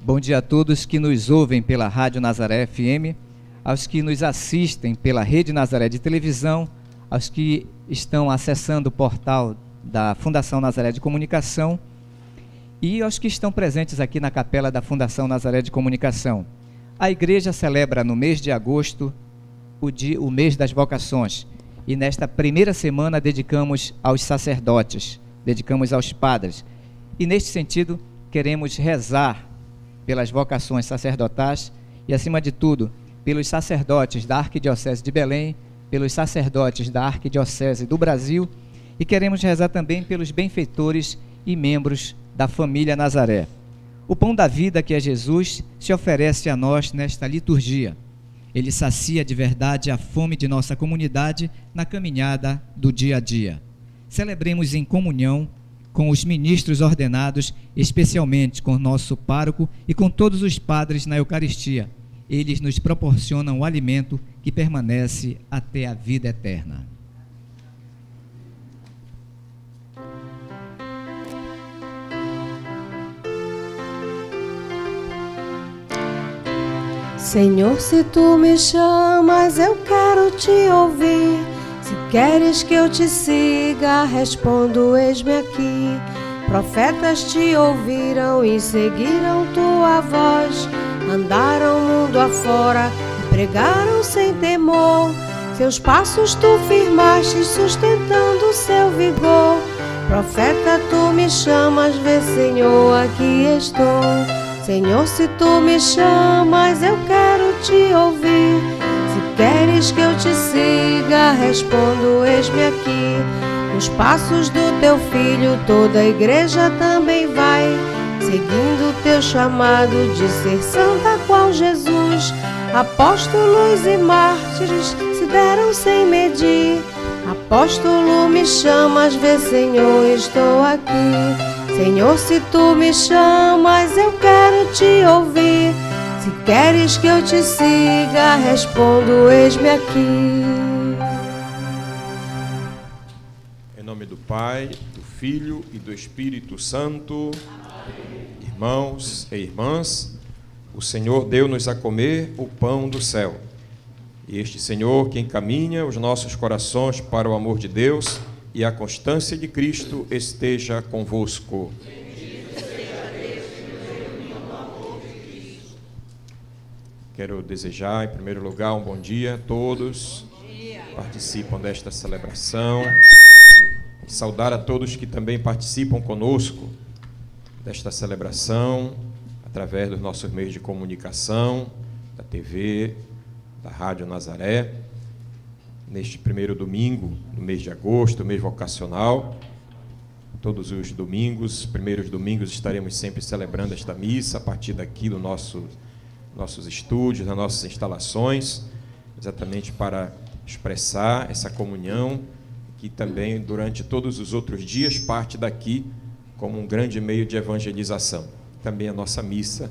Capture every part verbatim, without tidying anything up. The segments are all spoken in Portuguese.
Bom dia a todos que nos ouvem pela Rádio Nazaré F M, aos que nos assistem pela Rede Nazaré de televisão, aos que estão acessando o portal da Fundação Nazaré de Comunicação e aos que estão presentes aqui na capela da Fundação Nazaré de Comunicação. A igreja celebra no mês de agosto o, dia, o mês das vocações e nesta primeira semana dedicamos aos sacerdotes, dedicamos aos padres e neste sentido queremos rezar pelas vocações sacerdotais e acima de tudo pelos sacerdotes da Arquidiocese de Belém, pelos sacerdotes da Arquidiocese do Brasil e queremos rezar também pelos benfeitores e membros da família Nazaré. O pão da vida, que é Jesus, se oferece a nós nesta liturgia. Ele sacia de verdade a fome de nossa comunidade na caminhada do dia a dia. Celebremos em comunhão com os ministros ordenados, especialmente com o nosso pároco e com todos os padres na Eucaristia. Eles nos proporcionam o alimento que permanece até a vida eterna. Senhor, se tu me chamas, eu quero te ouvir. Se queres que eu te siga, respondo, eis-me aqui. Profetas te ouviram e seguiram tua voz. Andaram mundo afora e pregaram sem temor. Seus passos tu firmaste, sustentando seu vigor. Profeta, tu me chamas, vê, Senhor, aqui estou. Senhor, se tu me chamas, eu quero te ouvir. Se queres que eu te siga, respondo, eis-me aqui. Nos passos do teu filho, toda a igreja também vai, seguindo o teu chamado de ser santa qual Jesus. Apóstolos e mártires se deram sem medir. Apóstolo, me chamas, vê, Senhor, estou aqui. Senhor, se tu me chamas, eu quero te ouvir. Se queres que eu te siga, respondo, eis-me aqui. Em nome do Pai, do Filho e do Espírito Santo. Amém. Irmãos e irmãs, o Senhor deu-nos a comer o pão do céu. E este Senhor que encaminha os nossos corações para o amor de Deus e a constância de Cristo esteja convosco. Quero desejar, em primeiro lugar, um bom dia a todos que participam desta celebração. E saudar a todos que também participam conosco desta celebração, através dos nossos meios de comunicação, da T V, da Rádio Nazaré. Neste primeiro domingo, no mês de agosto, mês vocacional, todos os domingos, primeiros domingos, estaremos sempre celebrando esta missa a partir daqui do nosso, nossos estúdios, das nossas instalações, exatamente para expressar essa comunhão, que também durante todos os outros dias parte daqui como um grande meio de evangelização. Também a nossa missa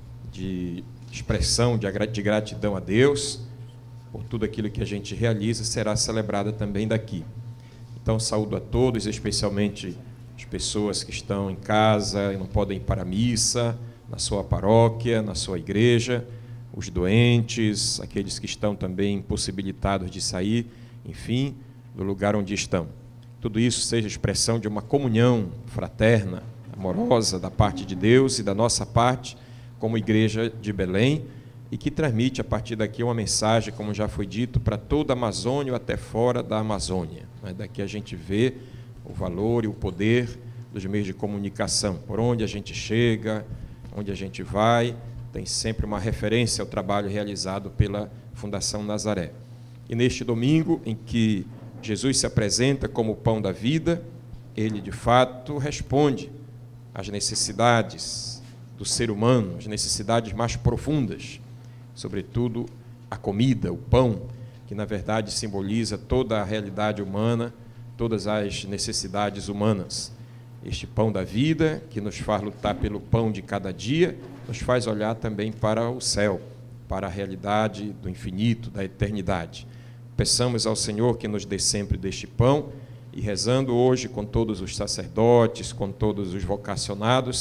de expressão de gratidão a Deus por tudo aquilo que a gente realiza, será celebrada também daqui. Então, saúdo a todos, especialmente as pessoas que estão em casa e não podem ir para a missa, na sua paróquia, na sua igreja, os doentes, aqueles que estão também impossibilitados de sair, enfim, do lugar onde estão. Tudo isso seja expressão de uma comunhão fraterna, amorosa da parte de Deus e da nossa parte, como Igreja de Belém, e que transmite a partir daqui uma mensagem, como já foi dito, para toda a Amazônia ou até fora da Amazônia. Daqui a gente vê o valor e o poder dos meios de comunicação. Por onde a gente chega, onde a gente vai, tem sempre uma referência ao trabalho realizado pela Fundação Nazaré. E neste domingo, em que Jesus se apresenta como o pão da vida, ele, de fato, responde às necessidades do ser humano, as necessidades mais profundas, sobretudo a comida, o pão, que na verdade simboliza toda a realidade humana, todas as necessidades humanas. Este pão da vida, que nos faz lutar pelo pão de cada dia, nos faz olhar também para o céu, para a realidade do infinito, da eternidade. Peçamos ao Senhor que nos dê sempre deste pão, e rezando hoje com todos os sacerdotes, com todos os vocacionados,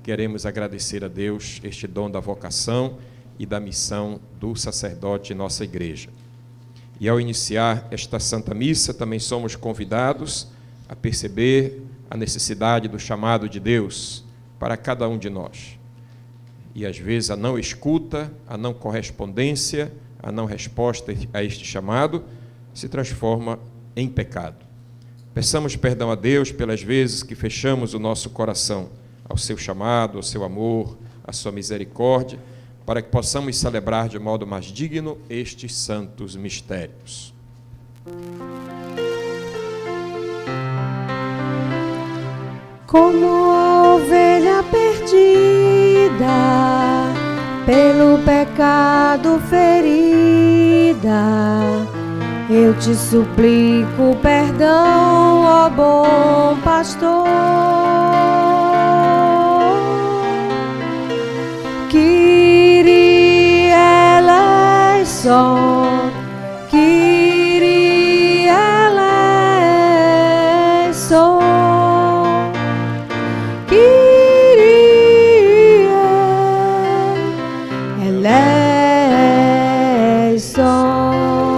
queremos agradecer a Deus este dom da vocação e da missão do sacerdote em nossa igreja. E ao iniciar esta Santa Missa, também somos convidados a perceber a necessidade do chamado de Deus para cada um de nós. E às vezes a não escuta, a não correspondência, a não resposta a este chamado se transforma em pecado. Peçamos perdão a Deus pelas vezes que fechamos o nosso coração ao seu chamado, ao seu amor, à sua misericórdia, para que possamos celebrar de modo mais digno estes santos mistérios. Como a ovelha perdida, pelo pecado ferida, eu te suplico perdão, ó bom pastor. Kyrie eleison, Kyrie eleison, Kyrie eleison.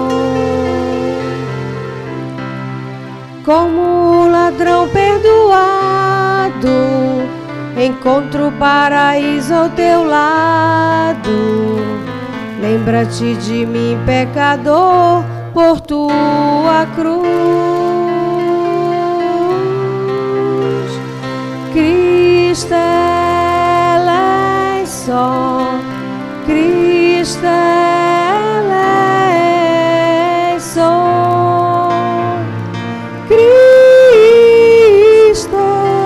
Como um ladrão perdoado, encontro o paraíso ao teu lado. Lembra-te de mim, pecador, por tua cruz. Cristo eleison, Cristo eleison, Cristo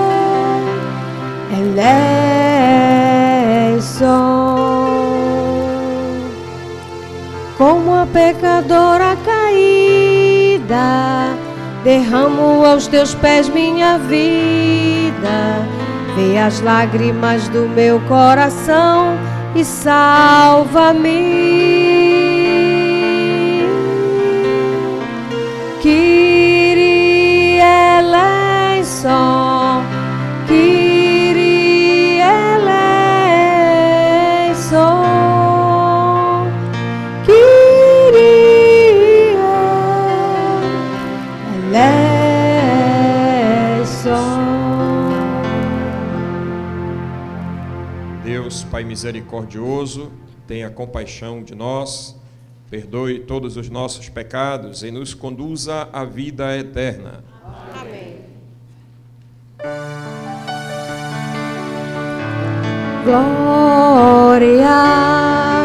eleison. Como a pecadora caída, derramo aos teus pés minha vida. Vê as lágrimas do meu coração e salva-me. Kyrie eleison, Kyrie eleison, Kyrie eleison. Deus, Pai misericordioso, tenha compaixão de nós, perdoe todos os nossos pecados e nos conduza à vida eterna. Amém. Glória,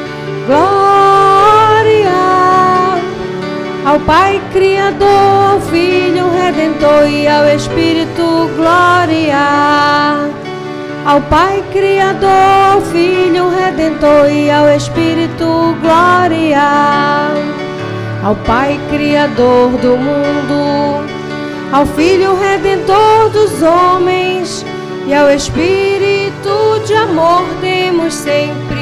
glória ao Pai Criador, ao Filho Redentor e ao Espírito. Glória ao Pai Criador, ao Filho Redentor e ao Espírito. Glória ao Pai Criador do mundo, ao Filho Redentor dos homens e ao Espírito de amor demos sempre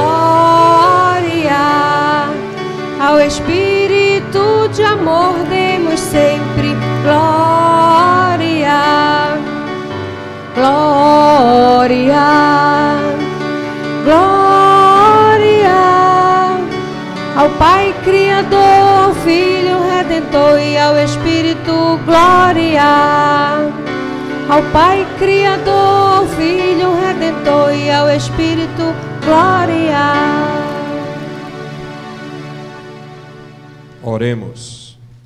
glória. Ao Espírito de amor demos sempre glória. Glória, glória ao Pai Criador, ao Filho Redentor e ao Espírito. Glória ao Pai Criador, ao Filho Redentor e ao Espírito. Glória. Oremos.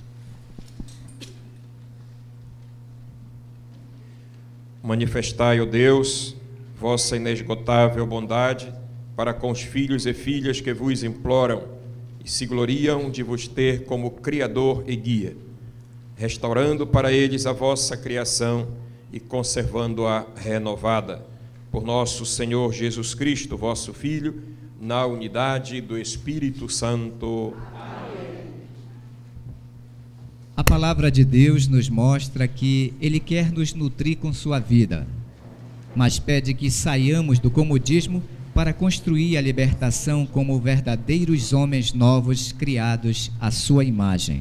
Manifestai, ó Deus, vossa inesgotável bondade para com os filhos e filhas que vos imploram e se gloriam de vos ter como Criador e Guia, restaurando para eles a vossa criação e conservando-a renovada, por nosso Senhor Jesus Cristo, vosso Filho, na unidade do Espírito Santo. A palavra de Deus nos mostra que Ele quer nos nutrir com sua vida, mas pede que saiamos do comodismo para construir a libertação como verdadeiros homens novos criados à sua imagem.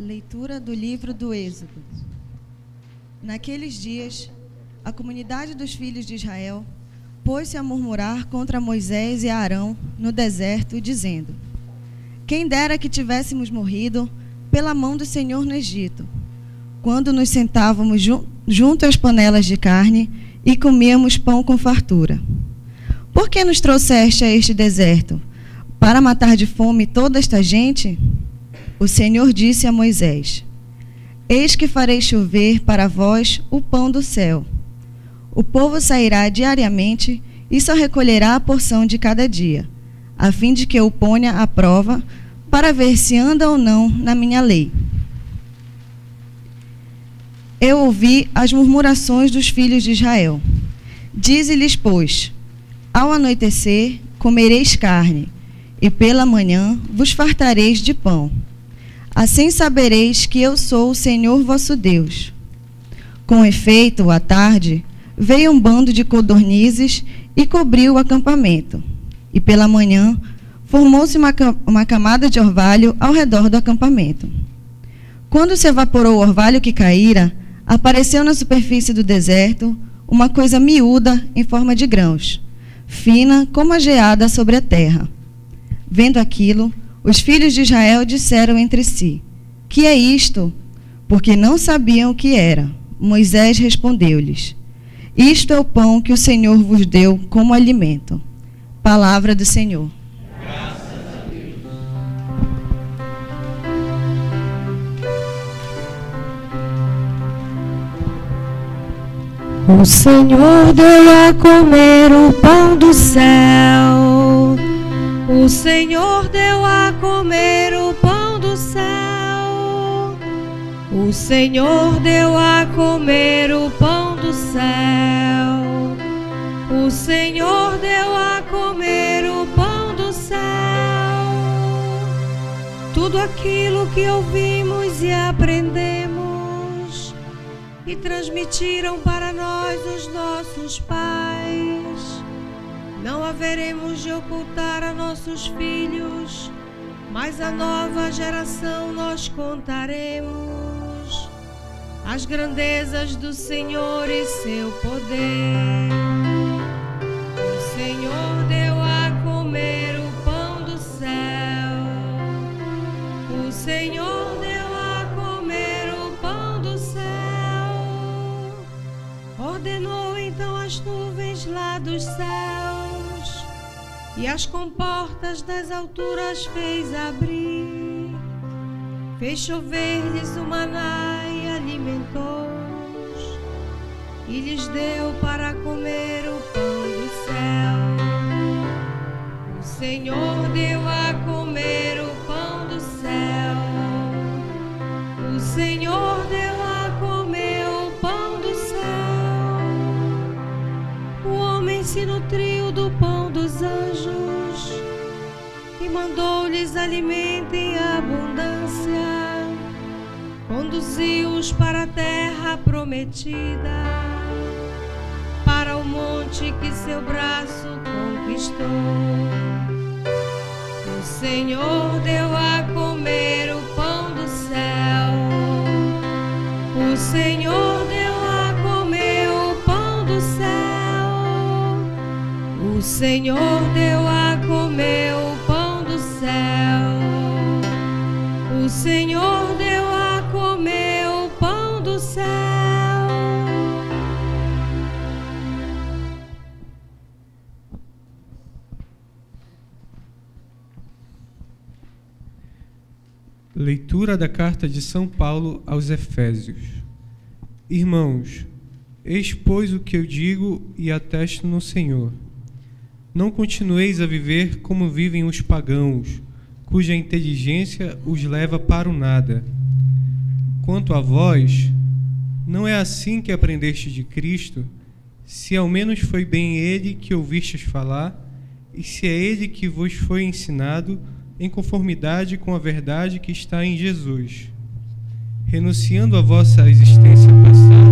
Leitura do livro do Êxodo. Naqueles dias, a comunidade dos filhos de Israel pôs-se a murmurar contra Moisés e Arão no deserto, dizendo: quem dera que tivéssemos morrido pela mão do Senhor no Egito, quando nos sentávamos ju- junto às panelas de carne e comíamos pão com fartura. Por que nos trouxeste a este deserto? Para matar de fome toda esta gente? O Senhor disse a Moisés: eis que farei chover para vós o pão do céu. O povo sairá diariamente e só recolherá a porção de cada dia, a fim de que eu ponha à prova, para ver se anda ou não na minha lei. Eu ouvi as murmurações dos filhos de Israel. Dize-lhes, pois, ao anoitecer comereis carne, e pela manhã vos fartareis de pão. Assim sabereis que eu sou o Senhor vosso Deus. Com efeito, à tarde, veio um bando de codornizes e cobriu o acampamento. E pela manhã, formou-se uma, uma camada de orvalho ao redor do acampamento. Quando se evaporou o orvalho que caíra, apareceu na superfície do deserto uma coisa miúda em forma de grãos, fina como a geada sobre a terra. Vendo aquilo, os filhos de Israel disseram entre si: que é isto? Porque não sabiam o que era. Moisés respondeu-lhes: isto é o pão que o Senhor vos deu como alimento. Palavra do Senhor. Graças a Deus. O Senhor deu a comer o pão do céu. O Senhor deu a comer o pão do céu. O Senhor deu a comer o pão do céu. O Senhor deu a comer o pão do céu. Tudo aquilo que ouvimos e aprendemos e transmitiram para nós os nossos pais, não haveremos de ocultar a nossos filhos, mas a nova geração nós contaremos as grandezas do Senhor e seu poder. O Senhor deu a comer o pão do céu. O Senhor deu a comer o pão do céu. Ordenou então as nuvens lá dos céus e as comportas das alturas fez abrir. Fez chover-lhes o maná e alimentou-os, e lhes deu para comer o pão do céu. O Senhor deu a comer o pão do céu. O Senhor deu a comer o pão do céu. O homem se nutriu do pão dos anjos e mandou-lhes alimento em abundância. Conduziu-os para a terra prometida, para o monte que seu braço conquistou. O Senhor deu a comer o pão do céu. O Senhor deu a comer o pão do céu. O Senhor deu a comer o pão do céu. O Senhor deu a comer o pão do céu. Leitura da carta de São Paulo aos Efésios. Irmãos, eis pois o que eu digo e atesto no Senhor. Não continueis a viver como vivem os pagãos, cuja inteligência os leva para o nada. Quanto a vós, não é assim que aprendeste de Cristo, se ao menos foi bem Ele que ouvistes falar, e se é Ele que vos foi ensinado, em conformidade com a verdade que está em Jesus. Renunciando à vossa existência passada,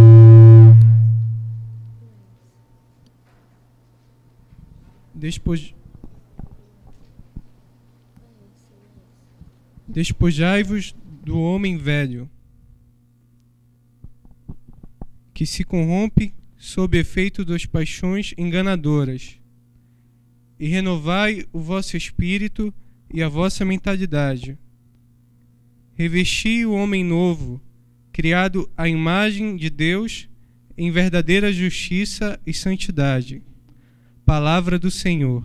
Despois... despojai-vos do homem velho, que se corrompe sob efeito das paixões enganadoras, e renovai o vosso espírito e a vossa mentalidade. Revesti o homem novo, criado à imagem de Deus, em verdadeira justiça e santidade. Palavra do Senhor.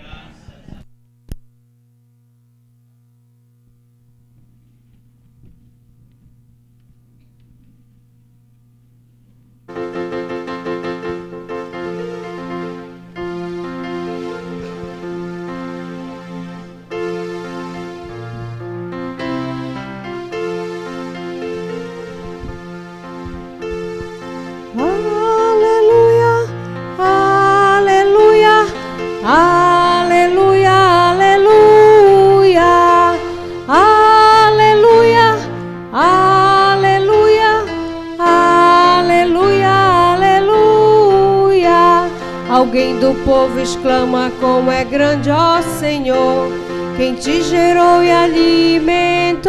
Alguém do povo exclama: como é grande, ó Senhor, quem te gerou e alimentou.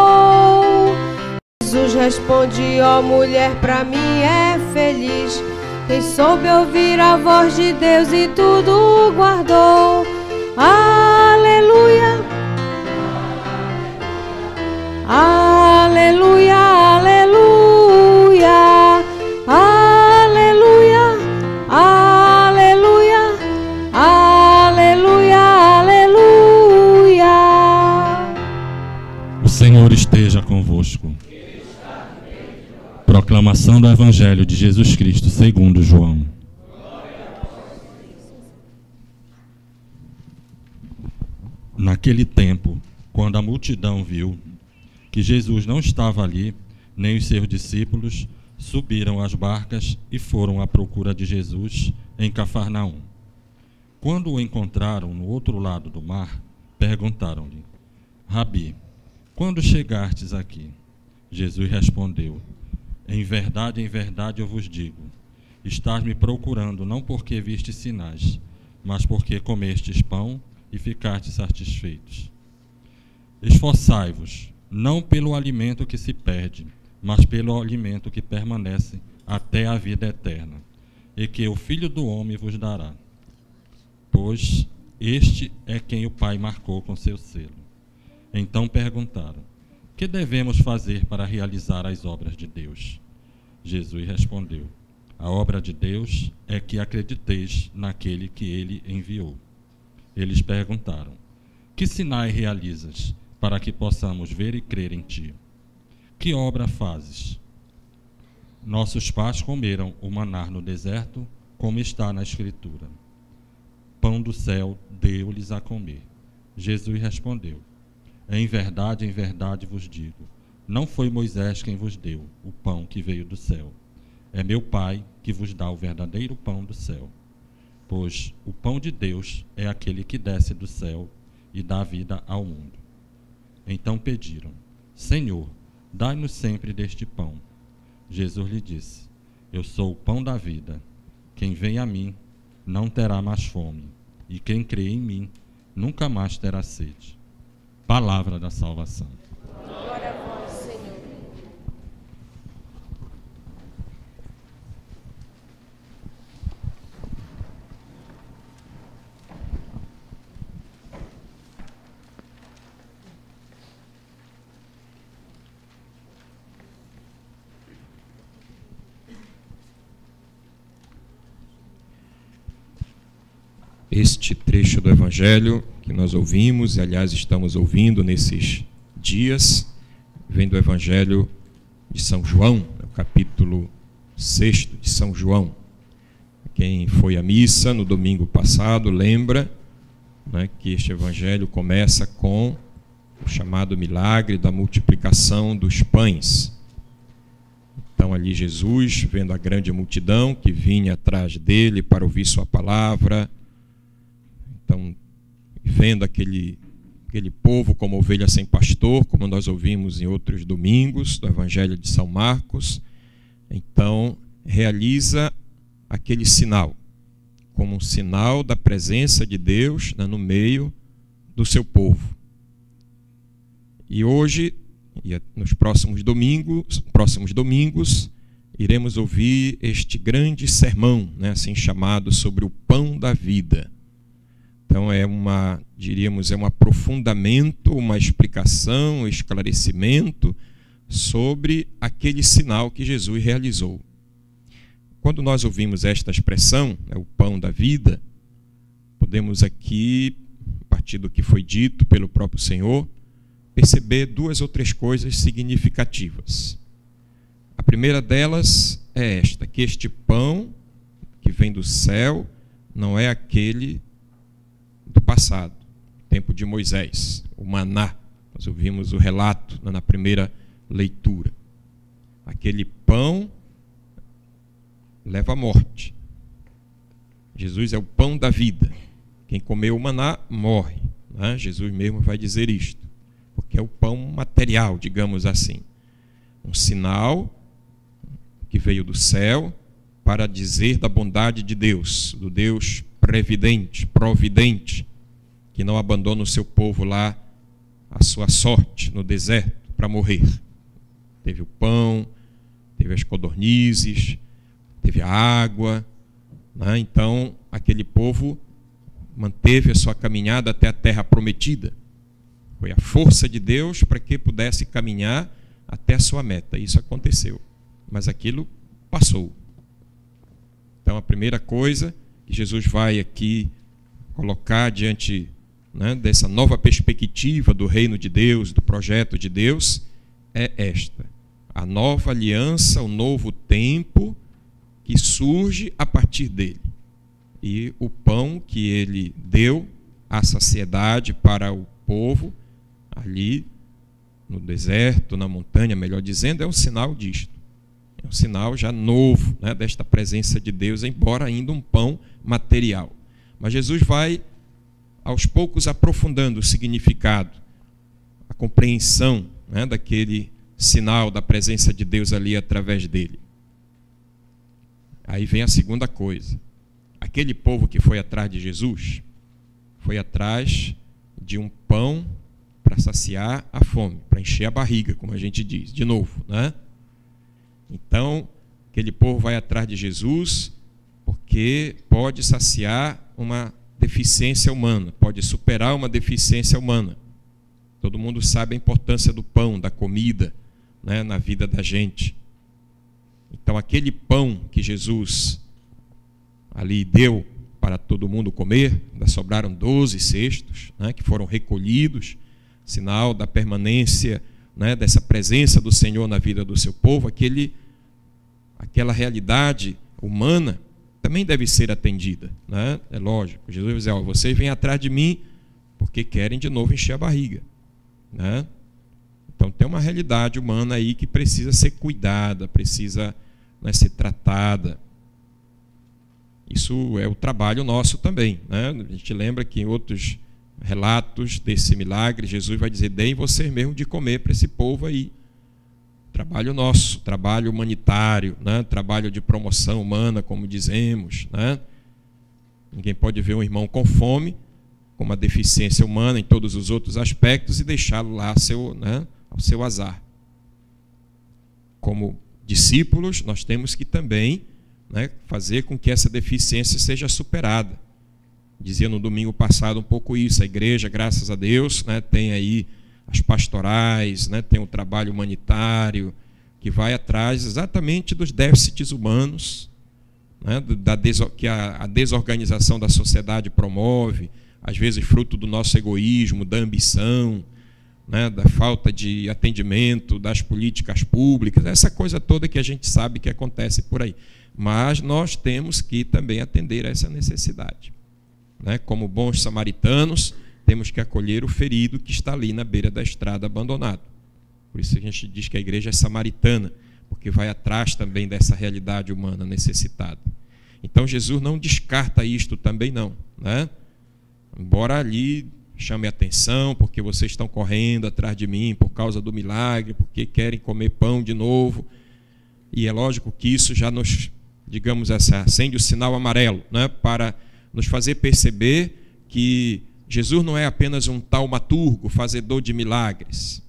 Jesus responde: ó mulher, pra mim é feliz quem soube ouvir a voz de Deus e tudo guardou. Aleluia, aleluia, aleluia, aleluia, aleluia, aleluia, aleluia. O Senhor esteja convosco. Proclamação do Evangelho de Jesus Cristo segundo João. Naquele tempo, quando a multidão viu que Jesus não estava ali, nem os seus discípulos, subiram às barcas e foram à procura de Jesus em Cafarnaum. Quando o encontraram no outro lado do mar, perguntaram-lhe: Rabi, quando chegastes aqui? Jesus respondeu: Em verdade, em verdade eu vos digo, estás me procurando não porque vistes sinais, mas porque comestes pão e ficastes satisfeitos. Esforçai-vos, não pelo alimento que se perde, mas pelo alimento que permanece até a vida eterna, e que o Filho do Homem vos dará. Pois este é quem o Pai marcou com seu selo. Então perguntaram: que devemos fazer para realizar as obras de Deus? Jesus respondeu: a obra de Deus é que acrediteis naquele que ele enviou. Eles perguntaram: que sinais realizas para que possamos ver e crer em ti? Que obra fazes? Nossos pais comeram o maná no deserto, como está na Escritura. Pão do céu deu-lhes a comer. Jesus respondeu: em verdade, em verdade vos digo, não foi Moisés quem vos deu o pão que veio do céu. É meu Pai que vos dá o verdadeiro pão do céu. Pois o pão de Deus é aquele que desce do céu e dá vida ao mundo. Então pediram: Senhor, dai-nos sempre deste pão. Jesus lhe disse: eu sou o pão da vida. Quem vem a mim não terá mais fome, e quem crê em mim nunca mais terá sede. Palavra da salvação. Glória a vós, Senhor. Este trecho do Evangelho que nós ouvimos, e aliás estamos ouvindo nesses dias, vem do Evangelho de São João, no capítulo sexto de São João. Quem foi à missa no domingo passado lembra, né, que este Evangelho começa com o chamado milagre da multiplicação dos pães. Então ali Jesus, vendo a grande multidão que vinha atrás dele para ouvir sua palavra, então, vendo aquele, aquele povo como ovelha sem pastor, como nós ouvimos em outros domingos do Evangelho de São Marcos, então realiza aquele sinal, como um sinal da presença de Deus, né, no meio do seu povo. E hoje, E nos próximos domingos, próximos domingos, iremos ouvir este grande sermão, né, assim chamado, sobre o pão da vida. Então é uma, diríamos, é um aprofundamento, uma explicação, um esclarecimento sobre aquele sinal que Jesus realizou. Quando nós ouvimos esta expressão, né, o pão da vida, podemos aqui, a partir do que foi dito pelo próprio Senhor, perceber duas ou três coisas significativas. A primeira delas é esta, que este pão que vem do céu não é aquele do passado, tempo de Moisés, o maná. Nós ouvimos o relato na primeira leitura. Aquele pão leva à morte. Jesus é o pão da vida. Quem comeu o maná morre, né? Jesus mesmo vai dizer isto, porque é o pão material, digamos assim. Um sinal que veio do céu para dizer da bondade de Deus, do Deus previdente, providente, que não abandona o seu povo lá à sua sorte no deserto para morrer. Teve o pão, teve as codornizes, teve a água, né? Então aquele povo manteve a sua caminhada até a terra prometida. Foi a força de Deus para que pudesse caminhar até a sua meta. Isso aconteceu, mas aquilo passou. Então a primeira coisa que Jesus vai aqui colocar diante, né, dessa nova perspectiva do reino de Deus, do projeto de Deus, é esta: a nova aliança, o novo tempo que surge a partir dele. E o pão que ele deu à saciedade para o povo, ali no deserto, na montanha, melhor dizendo, é um sinal disto. É um sinal já novo, né, desta presença de Deus, embora ainda um pão material. Mas Jesus vai, aos poucos, aprofundando o significado, a compreensão, né, daquele sinal da presença de Deus ali através dele. Aí vem a segunda coisa. Aquele povo que foi atrás de Jesus foi atrás de um pão para saciar a fome, para encher a barriga, como a gente diz, de novo, né? Então, aquele povo vai atrás de Jesus porque pode saciar uma deficiência humana, pode superar uma deficiência humana. Todo mundo sabe a importância do pão, da comida, né, na vida da gente. Então, aquele pão que Jesus ali deu para todo mundo comer, ainda sobraram doze cestos, né, que foram recolhidos, sinal da permanência, né, dessa presença do Senhor na vida do seu povo. Aquele, aquela realidade humana também deve ser atendida, né? É lógico. Jesus vai dizer: ó, vocês vêm atrás de mim porque querem de novo encher a barriga, né? Então tem uma realidade humana aí que precisa ser cuidada, precisa, né, ser tratada. Isso é o trabalho nosso também, né? A gente lembra que em outros relatos desse milagre, Jesus vai dizer: deem vocês mesmos de comer para esse povo aí. Trabalho nosso, trabalho humanitário, né? Trabalho de promoção humana, como dizemos, né? Ninguém pode ver um irmão com fome, com uma deficiência humana em todos os outros aspectos, e deixá-lo lá ao seu, né, ao seu azar. Como discípulos, nós temos que também, né, fazer com que essa deficiência seja superada. Dizia no domingo passado um pouco isso. A igreja, graças a Deus, né, tem aí as pastorais, né, tem o trabalho humanitário que vai atrás exatamente dos déficits humanos, né, da des que a, a desorganização da sociedade promove, às vezes fruto do nosso egoísmo, da ambição, né, da falta de atendimento das políticas públicas, essa coisa toda que a gente sabe que acontece por aí. Mas nós temos que também atender a essa necessidade, né? Como bons samaritanos, temos que acolher o ferido que está ali na beira da estrada abandonado. Por isso a gente diz que a igreja é samaritana, porque vai atrás também dessa realidade humana necessitada. Então Jesus não descarta isto também não, né? Embora ali chame atenção, porque vocês estão correndo atrás de mim por causa do milagre, porque querem comer pão de novo. E é lógico que isso já nos, digamos assim, acende o sinal amarelo, né, para nos fazer perceber que Jesus não é apenas um taumaturgo, fazedor de milagres.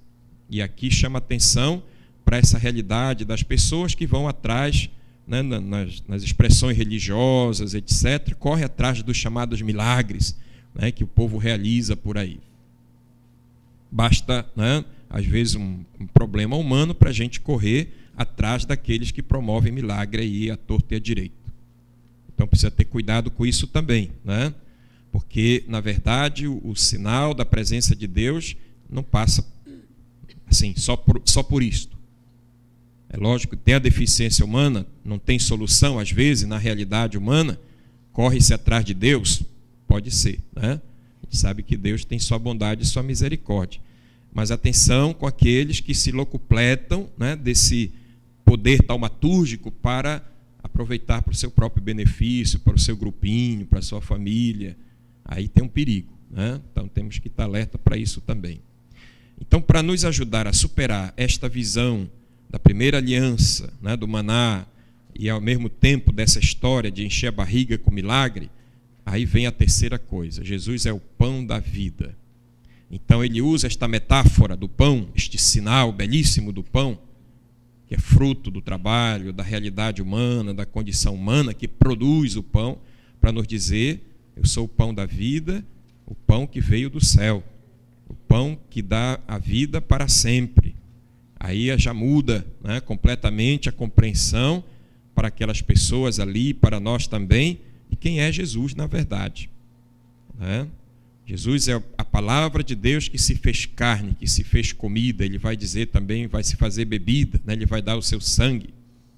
E aqui chama atenção para essa realidade das pessoas que vão atrás, né, nas, nas expressões religiosas, etcétera, corre atrás dos chamados milagres, né, que o povo realiza por aí. Basta, né, às vezes, um, um problema humano para a gente correr atrás daqueles que promovem milagre aí à torta e à direita. Então precisa ter cuidado com isso também, né? Porque, na verdade, o, o sinal da presença de Deus não passa assim, só por, só por isto. É lógico que tem a deficiência humana, não tem solução, às vezes, na realidade humana, corre-se atrás de Deus, pode ser, né? A gente sabe que Deus tem sua bondade e sua misericórdia. Mas atenção com aqueles que se locupletam, né, desse poder taumatúrgico para aproveitar para o seu próprio benefício, para o seu grupinho, para a sua família. Aí tem um perigo, né? Então temos que estar alerta para isso também. Então, para nos ajudar a superar esta visão da primeira aliança, né, do maná, e ao mesmo tempo dessa história de encher a barriga com milagre, aí vem a terceira coisa: Jesus é o pão da vida. Então ele usa esta metáfora do pão, este sinal belíssimo do pão, que é fruto do trabalho, da realidade humana, da condição humana que produz o pão, para nos dizer: eu sou o pão da vida, o pão que veio do céu, o pão que dá a vida para sempre. Aí já muda, né, completamente a compreensão para aquelas pessoas ali, para nós também, e quem é Jesus na verdade, né? Jesus é a palavra de Deus que se fez carne, que se fez comida. Ele vai dizer também, vai se fazer bebida, né? Ele vai dar o seu sangue.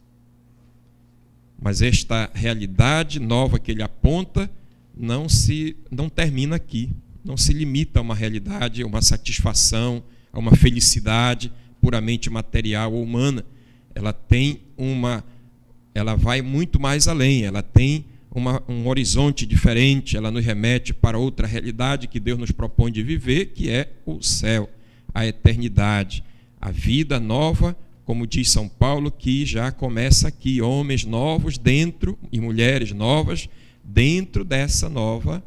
Mas esta realidade nova que ele aponta não se não termina aqui, não se limita a uma realidade, a uma satisfação, a uma felicidade puramente material ou humana. Ela tem uma, ela vai muito mais além. Ela tem Uma, um horizonte diferente, ela nos remete para outra realidade que Deus nos propõe de viver, que é o céu, a eternidade, a vida nova, como diz São Paulo, que já começa aqui, homens novos dentro e mulheres novas dentro dessa nova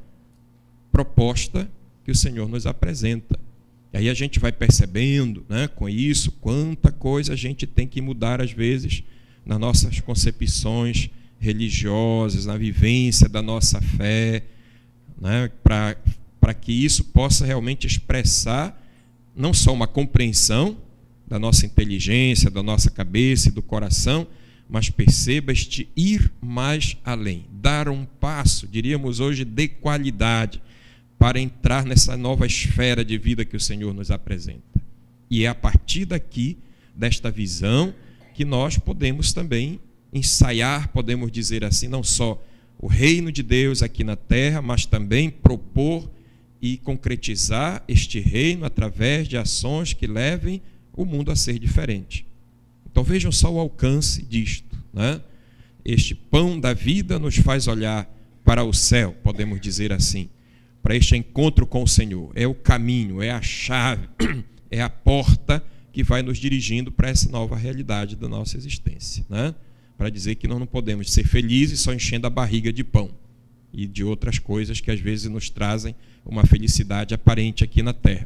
proposta que o Senhor nos apresenta. E aí a gente vai percebendo, né, com isso, quanta coisa a gente tem que mudar às vezes nas nossas concepções religiosas, na vivência da nossa fé, né, para para que isso possa realmente expressar não só uma compreensão da nossa inteligência, da nossa cabeça e do coração, mas perceba este ir mais além, dar um passo, diríamos hoje, de qualidade, para entrar nessa nova esfera de vida que o Senhor nos apresenta. E é a partir daqui, desta visão, que nós podemos também ensaiar, podemos dizer assim, não só o reino de Deus aqui na terra, mas também propor e concretizar este reino através de ações que levem o mundo a ser diferente. Então vejam só o alcance disto, né? Este pão da vida nos faz olhar para o céu, podemos dizer assim, para este encontro com o Senhor. É o caminho, é a chave, é a porta que vai nos dirigindo para essa nova realidade da nossa existência, né? Para dizer que nós não podemos ser felizes só enchendo a barriga de pão e de outras coisas que às vezes nos trazem uma felicidade aparente aqui na terra,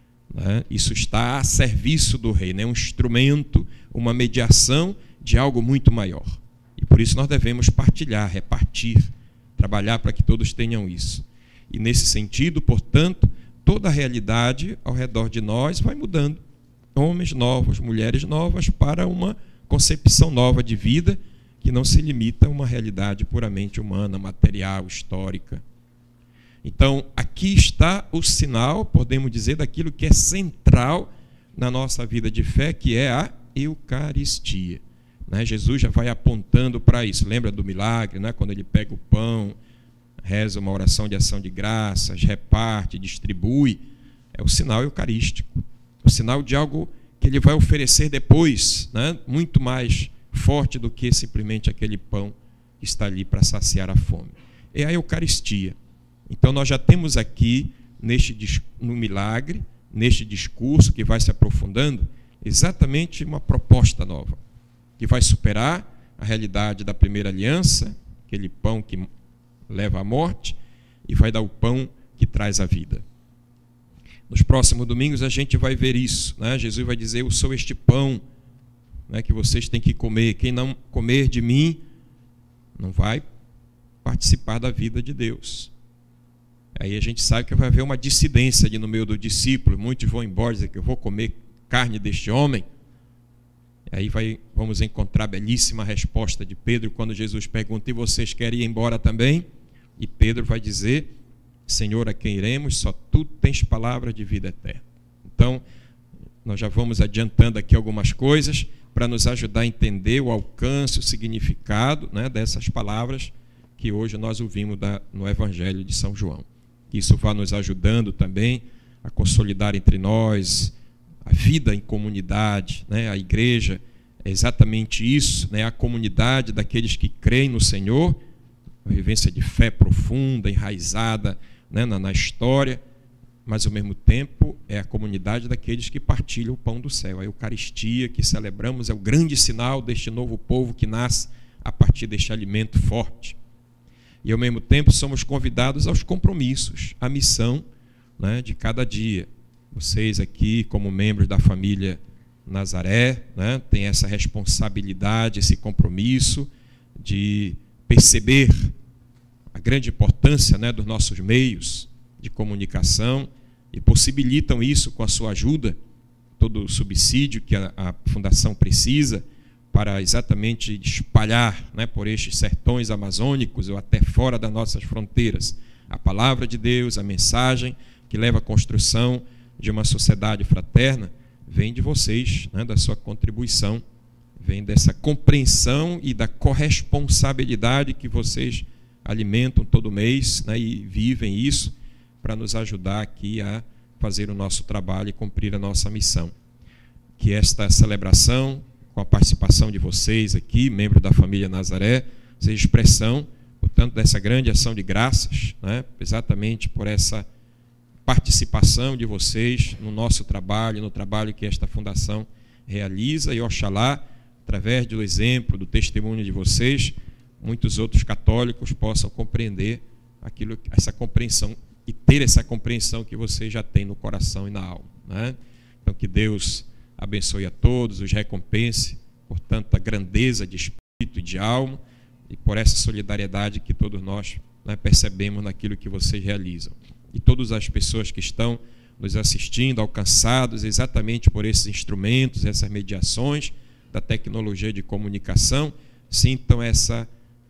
né? Isso está a serviço do reino, é um instrumento, uma mediação de algo muito maior. E por isso nós devemos partilhar, repartir, trabalhar para que todos tenham isso. E nesse sentido, portanto, toda a realidade ao redor de nós vai mudando. Homens novos, mulheres novas, para uma concepção nova de vida que não se limita a uma realidade puramente humana, material, histórica. Então, aqui está o sinal, podemos dizer, daquilo que é central na nossa vida de fé, que é a Eucaristia, né? Jesus já vai apontando para isso. Lembra do milagre, né? Quando ele pega o pão, reza uma oração de ação de graças, reparte, distribui. É o sinal eucarístico, o sinal de algo que ele vai oferecer depois, né? Muito mais forte do que simplesmente aquele pão que está ali para saciar a fome. É a Eucaristia. Então nós já temos aqui, neste, no milagre, neste discurso que vai se aprofundando, exatamente uma proposta nova, que vai superar a realidade da primeira aliança, aquele pão que leva à morte, e vai dar o pão que traz a vida. Nos próximos domingos a gente vai ver isso, né? Jesus vai dizer: eu sou este pão, né, que vocês têm que comer. Quem não comer de mim não vai participar da vida de Deus. Aí a gente sabe que vai haver uma dissidência ali no meio do discípulo. Muitos vão embora e dizer que eu vou comer carne deste homem. Aí vai, vamos encontrar a belíssima resposta de Pedro quando Jesus pergunta: e vocês querem ir embora também? E Pedro vai dizer: Senhor, a quem iremos? Só tu tens palavra de vida eterna. Então, nós já vamos adiantando aqui algumas coisas para nos ajudar a entender o alcance, o significado, né, dessas palavras que hoje nós ouvimos da, no Evangelho de São João. Que isso vá nos ajudando também a consolidar entre nós a vida em comunidade, né? A igreja é exatamente isso, né? A comunidade daqueles que creem no Senhor, uma vivência de fé profunda, enraizada, né, na, na história, mas ao mesmo tempo é a comunidade daqueles que partilham o pão do céu. A Eucaristia que celebramos é o grande sinal deste novo povo que nasce a partir deste alimento forte. E ao mesmo tempo somos convidados aos compromissos, à missão, né, de cada dia. Vocês aqui, como membros da família Nazaré, né, têm essa responsabilidade, esse compromisso de perceber a grande importância, né, dos nossos meios de comunicação e possibilitam isso com a sua ajuda, todo o subsídio que a, a Fundação precisa para exatamente espalhar, né, por estes sertões amazônicos ou até fora das nossas fronteiras a palavra de Deus, a mensagem que leva à construção de uma sociedade fraterna, vem de vocês, né, da sua contribuição, vem dessa compreensão e da corresponsabilidade que vocês alimentam todo mês, né, e vivem isso para nos ajudar aqui a fazer o nosso trabalho e cumprir a nossa missão. Que esta celebração, com a participação de vocês aqui, membros da família Nazaré, seja expressão, portanto, dessa grande ação de graças, né, exatamente por essa participação de vocês no nosso trabalho, no trabalho que esta fundação realiza, e oxalá, através do exemplo, do testemunho de vocês, muitos outros católicos possam compreender aquilo, essa compreensão e ter essa compreensão que vocês já têm no coração e na alma, né? Então, que Deus abençoe a todos, os recompense por tanta grandeza de espírito e de alma e por essa solidariedade que todos nós, né, percebemos naquilo que vocês realizam. E todas as pessoas que estão nos assistindo, alcançados exatamente por esses instrumentos, essas mediações da tecnologia de comunicação, sintam essa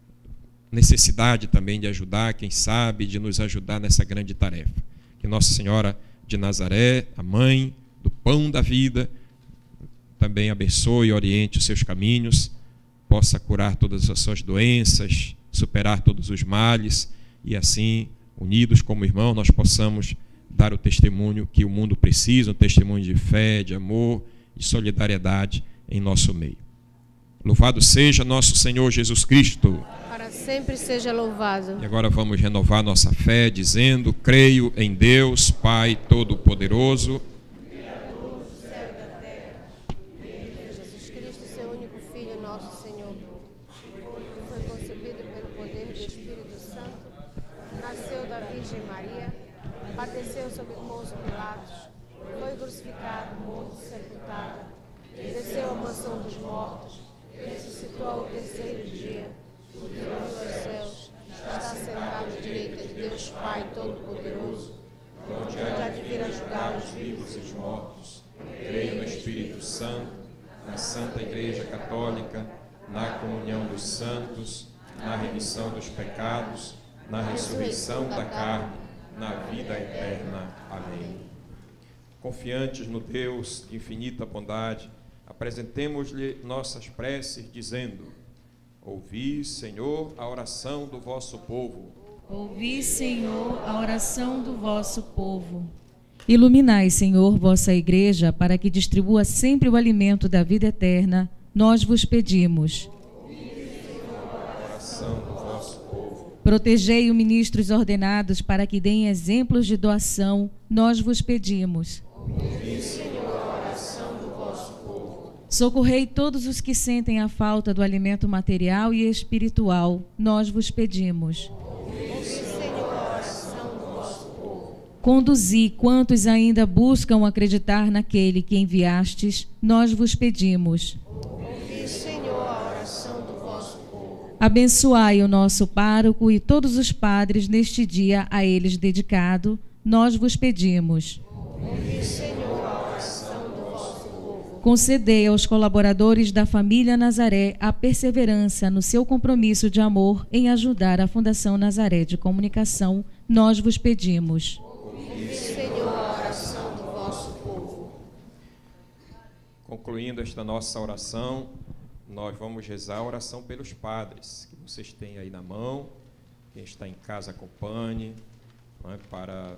necessidade também de ajudar, quem sabe, de nos ajudar nessa grande tarefa. Que Nossa Senhora de Nazaré, a mãe do pão da vida, também abençoe e oriente os seus caminhos, possa curar todas as suas doenças, superar todos os males, e assim, unidos como irmãos, nós possamos dar o testemunho que o mundo precisa, um testemunho de fé, de amor, de solidariedade em nosso meio. Louvado seja nosso Senhor Jesus Cristo. Para sempre seja louvado. E agora vamos renovar nossa fé dizendo: creio em Deus, Pai Todo-Poderoso, Criador do céu e da terra, em Jesus Cristo, seu único Filho, nosso Senhor, que foi concebido pelo poder do Espírito Santo, nasceu da Virgem Maria, padeceu sob Pôncio Pilatos, foi crucificado, morto, sepultado, desceu à mansão dos mortos, ressuscitou ao terceiro dia, subiu aos céus, está sentado à direita de Deus Pai Todo-Poderoso, onde há de vir a julgar os vivos e os mortos. creio no Espírito Santo, na Santa Igreja Católica, na comunhão dos santos, na remissão dos pecados, na ressurreição da carne, na vida eterna. Amém. Confiantes no Deus de infinita bondade, apresentemos-lhe nossas preces, dizendo: ouvi, Senhor, a oração do vosso povo. Ouvi, Senhor, a oração do vosso povo. Iluminai, Senhor, vossa igreja, para que distribua sempre o alimento da vida eterna, nós vos pedimos. Ouvi, Senhor, a oração do vosso povo. Protegei os ministros ordenados para que deem exemplos de doação, nós vos pedimos. Ouvi, Senhor, a oração do vosso povo. Socorrei todos os que sentem a falta do alimento material e espiritual, nós vos pedimos. Ouvi, Senhor, a oração do vosso povo. Conduzi quantos ainda buscam acreditar naquele que enviastes, nós vos pedimos. Ouvi, Senhor, a oração do vosso povo. Abençoai o nosso pároco e todos os padres neste dia a eles dedicado, nós vos pedimos. Ouvi, Senhor, a oração do vosso povo. Concedei aos colaboradores da família Nazaré a perseverança no seu compromisso de amor em ajudar a Fundação Nazaré de Comunicação, nós vos pedimos. Ouvi, Senhor, a oração do vosso povo. Concluindo esta nossa oração, nós vamos rezar a oração pelos padres, que vocês têm aí na mão. Quem está em casa acompanhe, não é, para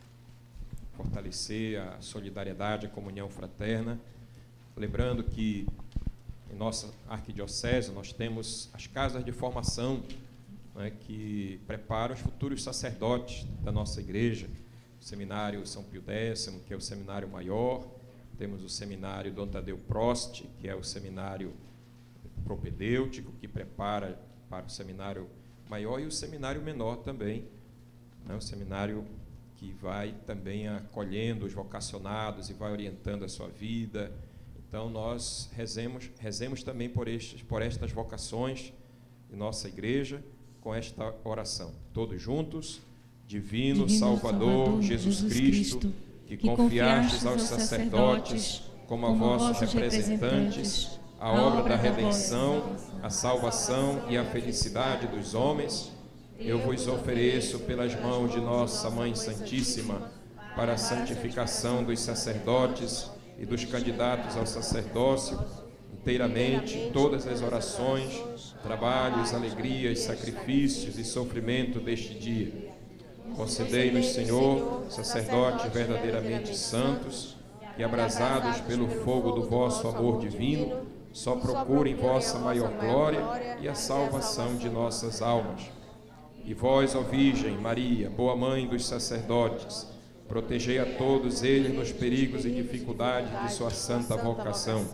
fortalecer a solidariedade, a comunhão fraterna. Lembrando que em nossa arquidiocese nós temos as casas de formação, não é, que preparam os futuros sacerdotes da nossa igreja. O seminário São Pio X, que é o seminário maior, temos o seminário Dom Tadeu Prost, que é o seminário propedêutico, que prepara para o seminário maior, e o seminário menor também, né, o seminário que vai também acolhendo os vocacionados e vai orientando a sua vida. Então nós rezemos, rezemos também por, estes, por estas vocações de nossa igreja, com esta oração. Todos juntos. Divino, Divino Salvador, Salvador Jesus, Jesus Cristo, Cristo, que, que confiastes aos sacerdotes, como a vossos representantes, a obra da redenção, a salvação e a felicidade dos homens, eu vos ofereço pelas mãos de nossa Mãe Santíssima, para a santificação dos sacerdotes e dos candidatos ao sacerdócio, inteiramente todas as orações, trabalhos, alegrias, sacrifícios e sofrimento deste dia. Concedei-nos, Senhor, sacerdotes verdadeiramente santos, que, abrasados pelo fogo do vosso amor divino, só procurem vossa maior glória e a salvação de nossas almas. E vós, ó Virgem Maria, boa mãe dos sacerdotes, protegei a todos eles nos perigos e dificuldades de sua santa vocação.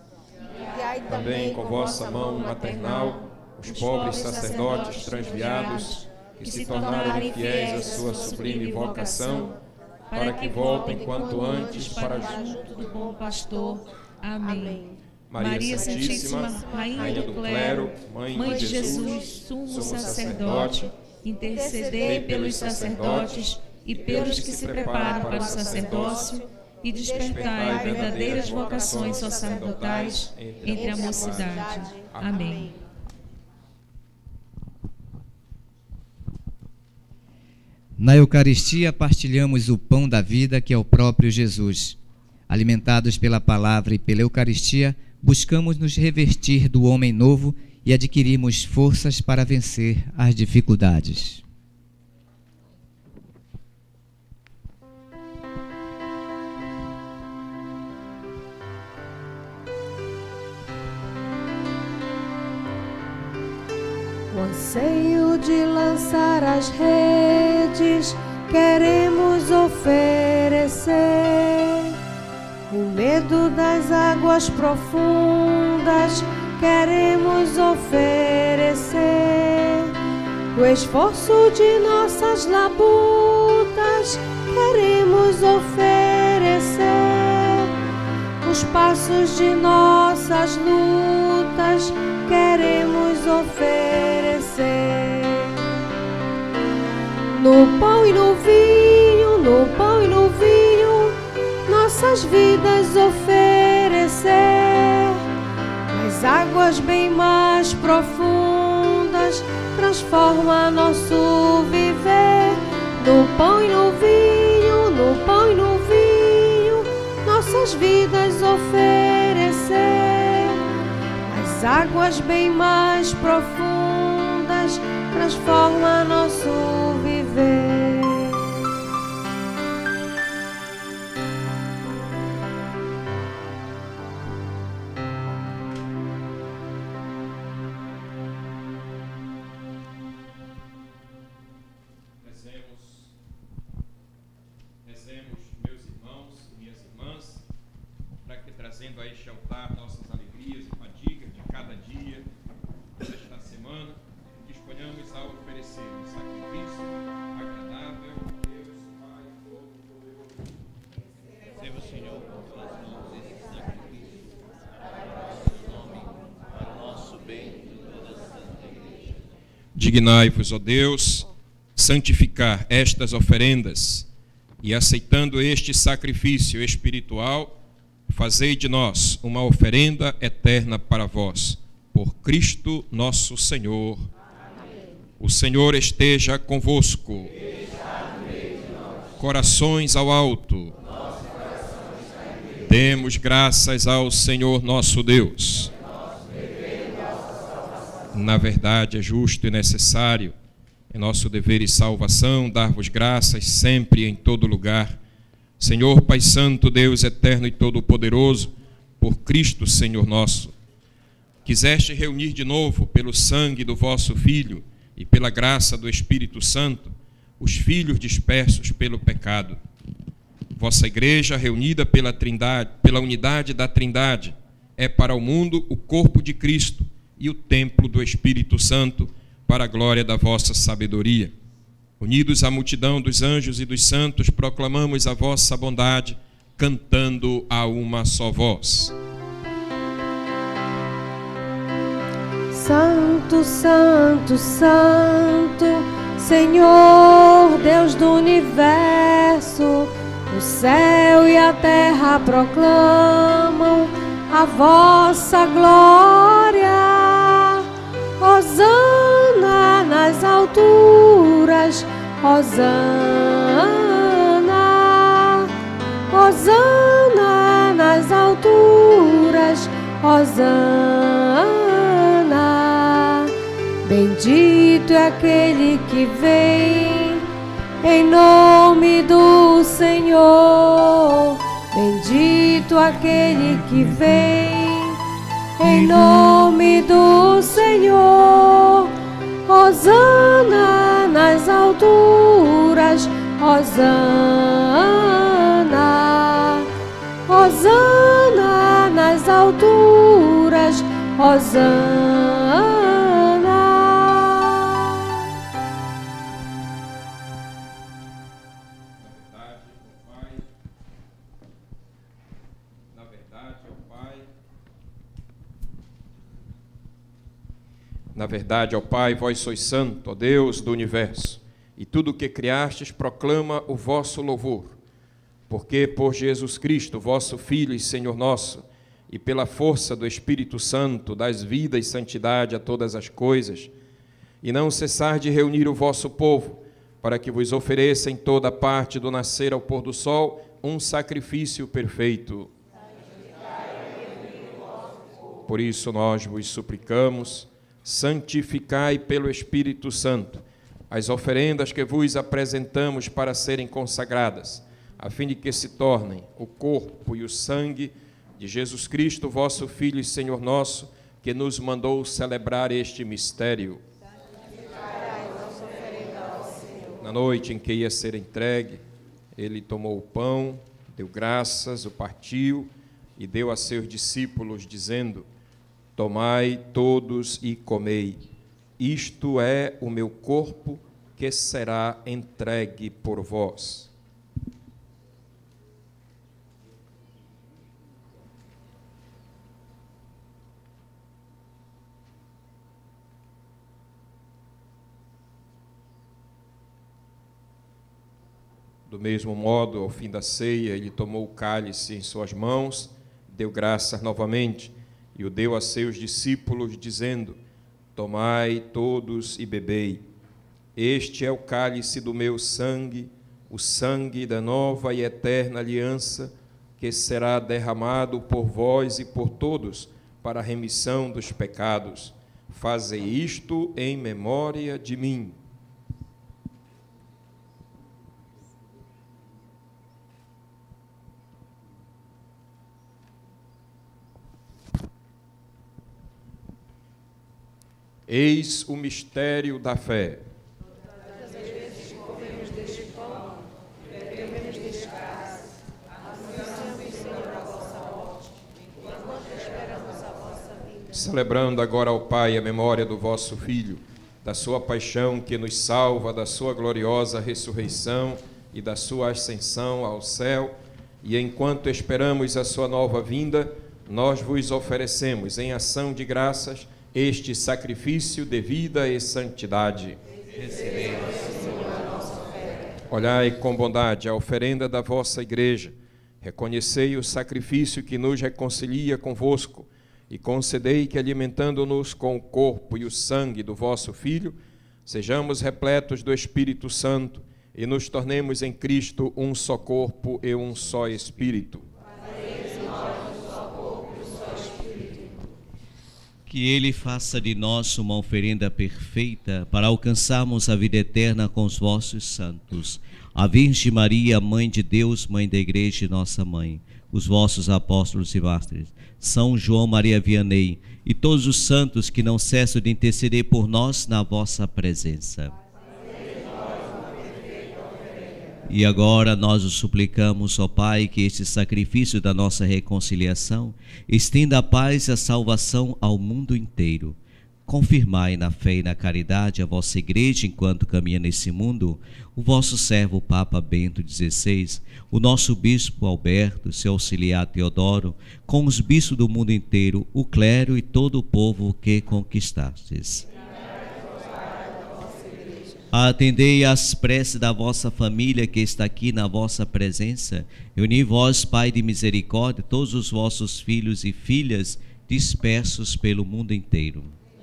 Também com vossa mão maternal, os pobres sacerdotes transviados, que se tornaram infiéis à sua sublime vocação, para que voltem quanto antes para junto do bom pastor. Amém. Maria Santíssima, Rainha do Clero, Mãe de Jesus, sumo sacerdote, intercedei pelos sacerdotes e pelos que se preparam para o sacerdócio e despertai verdadeiras vocações sacerdotais entre a mocidade. Amém. Na Eucaristia partilhamos o pão da vida, que é o próprio Jesus. Alimentados pela palavra e pela Eucaristia, buscamos nos revestir do homem novo e adquirimos forças para vencer as dificuldades. O anseio de lançar as redes queremos oferecer, o medo das águas profundas queremos oferecer, o esforço de nossas labutas queremos oferecer, os passos de nossas lutas queremos oferecer. No pão e no vinho, no pão e no vinho, nossas vidas oferecer. Nas águas bem mais profundas, transforma nosso viver. No pão e no vinho, no pão e no vinho, nossas vidas oferecer. Nas águas bem mais profundas, transforma nosso viver. Rezemos, rezemos, meus irmãos e minhas irmãs, para que, trazendo a este altar nossas alegrias e fadigas de cada dia, desta semana, disponhamos a oferecer um sacrifício agradável a Deus Pai todo. Dignai-vos, ó Deus, santificar estas oferendas e, aceitando este sacrifício espiritual, fazei de nós uma oferenda eterna para vós, por Cristo nosso Senhor. Amém. O Senhor esteja convosco. Corações ao alto. Demos graças ao Senhor nosso Deus. Na verdade, é justo e necessário, é nosso dever e salvação, dar-vos graças sempre e em todo lugar. Senhor Pai Santo, Deus eterno e todo-poderoso, por Cristo, Senhor nosso, quiseste reunir de novo, pelo sangue do vosso Filho e pela graça do Espírito Santo, os filhos dispersos pelo pecado. Vossa igreja, reunida pela Trindade, pela unidade da Trindade, é para o mundo o corpo de Cristo e o templo do Espírito Santo, para a glória da vossa sabedoria. Unidos à multidão dos anjos e dos santos, proclamamos a vossa bondade, cantando a uma só voz. Santo, Santo, Santo, Senhor, Deus do universo, o céu e a terra proclamam a vossa glória. Hosana nas alturas, Hosana, Hosana nas alturas, Hosana. Bendito é aquele que vem em nome do Senhor, bendito aquele que vem em nome do Senhor. Hosana nas alturas, Hosana, Hosana nas alturas, Hosana. Na verdade, ó Pai, vós sois santo, ó Deus do universo, e tudo o que criastes proclama o vosso louvor. Porque por Jesus Cristo, vosso Filho e Senhor nosso, e pela força do Espírito Santo, dás vida e santidade a todas as coisas, e não cessar de reunir o vosso povo, para que vos ofereça em toda parte, do nascer ao pôr do sol, um sacrifício perfeito. Por isso nós vos suplicamos, santificai pelo Espírito Santo as oferendas que vos apresentamos para serem consagradas, a fim de que se tornem o corpo e o sangue de Jesus Cristo, vosso Filho e Senhor nosso, que nos mandou celebrar este mistério. Na noite em que ia ser entregue, ele tomou o pão, deu graças, o partiu e deu a seus discípulos, dizendo: tomai todos e comei, isto é o meu corpo que será entregue por vós. Do mesmo modo, ao fim da ceia, ele tomou o cálice em suas mãos, deu graças novamente, e o deu a seus discípulos, dizendo: tomai todos e bebei. Este é o cálice do meu sangue, o sangue da nova e eterna aliança, que será derramado por vós e por todos para a remissão dos pecados. Fazei isto em memória de mim. Eis o mistério da fé. Todas as vezes que comemos deste pão, bebemos deste cálice, anunciamos, Senhor, a vossa morte, enquanto esperamos a vossa vinda. Celebrando agora ao Pai a memória do vosso Filho, da sua paixão que nos salva, da sua gloriosa ressurreição e da sua ascensão ao céu, e enquanto esperamos a sua nova vinda, nós vos oferecemos em ação de graças este sacrifício de vida e santidade. Recebei, Senhor, a nossa oferta. Olhai com bondade a oferenda da vossa Igreja, reconhecei o sacrifício que nos reconcilia convosco, e concedei que, alimentando-nos com o corpo e o sangue do vosso Filho, sejamos repletos do Espírito Santo e nos tornemos em Cristo um só corpo e um só Espírito. Que Ele faça de nós uma oferenda perfeita para alcançarmos a vida eterna com os vossos santos. A Virgem Maria, Mãe de Deus, Mãe da Igreja e nossa Mãe, os vossos apóstolos e mártires, São João Maria Vianney e todos os santos que não cessam de interceder por nós na vossa presença. E agora nós o suplicamos, ó Pai, que este sacrifício da nossa reconciliação estenda a paz e a salvação ao mundo inteiro. Confirmai na fé e na caridade a vossa Igreja enquanto caminha nesse mundo, o vosso servo Papa Bento dezesseis, o nosso Bispo Alberto, seu auxiliar Teodoro, com os bispos do mundo inteiro, o clero e todo o povo que conquistastes. Atendei às preces da vossa família que está aqui na vossa presença. Uni vós, Pai de misericórdia, todos os vossos filhos e filhas dispersos pelo mundo inteiro.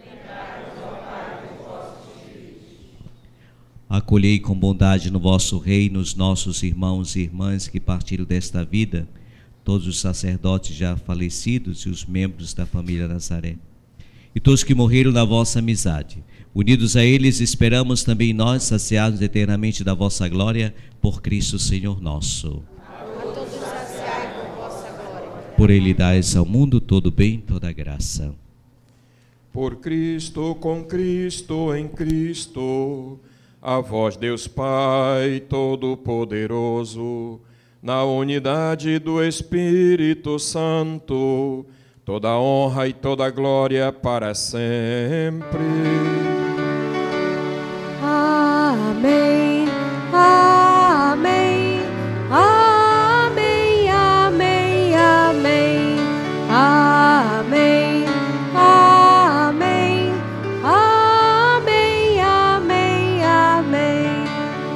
Acolhei com bondade no vosso reino os nossos irmãos e irmãs que partiram desta vida, todos os sacerdotes já falecidos e os membros da família Nazaré, e todos que morreram na vossa amizade. Unidos a eles, esperamos também nós, saciados eternamente da vossa glória, por Cristo Senhor nosso. A todos saciai com vossa glória. Por Ele dais ao mundo todo bem, toda graça. Por Cristo, com Cristo, em Cristo, a vós, Deus Pai Todo-Poderoso, na unidade do Espírito Santo, toda honra e toda glória para sempre. Amém, amém, amém, amém, amém, amém, amém, amém, amém, amém.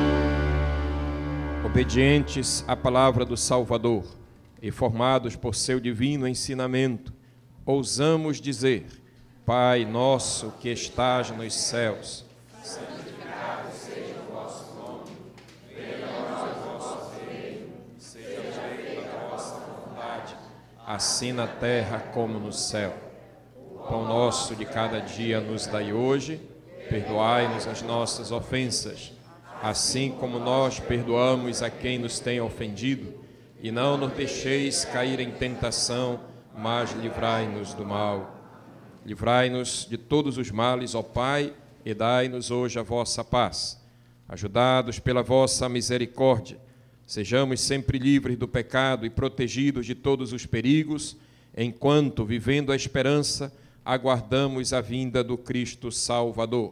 Obedientes à palavra do Salvador e formados por seu divino ensinamento, ousamos dizer: Pai nosso que estás nos céus, santificado seja o vosso nome, venha a nós o vosso reino, seja feita a vossa vontade, assim na terra como no céu. O pão nosso de cada dia nos dai hoje, perdoai-nos as nossas ofensas, assim como nós perdoamos a quem nos tem ofendido, e não nos deixeis cair em tentação, mas livrai-nos do mal. Livrai-nos de todos os males, ó Pai, e dai-nos hoje a vossa paz. Ajudados pela vossa misericórdia, sejamos sempre livres do pecado e protegidos de todos os perigos, enquanto, vivendo a esperança, aguardamos a vinda do Cristo Salvador.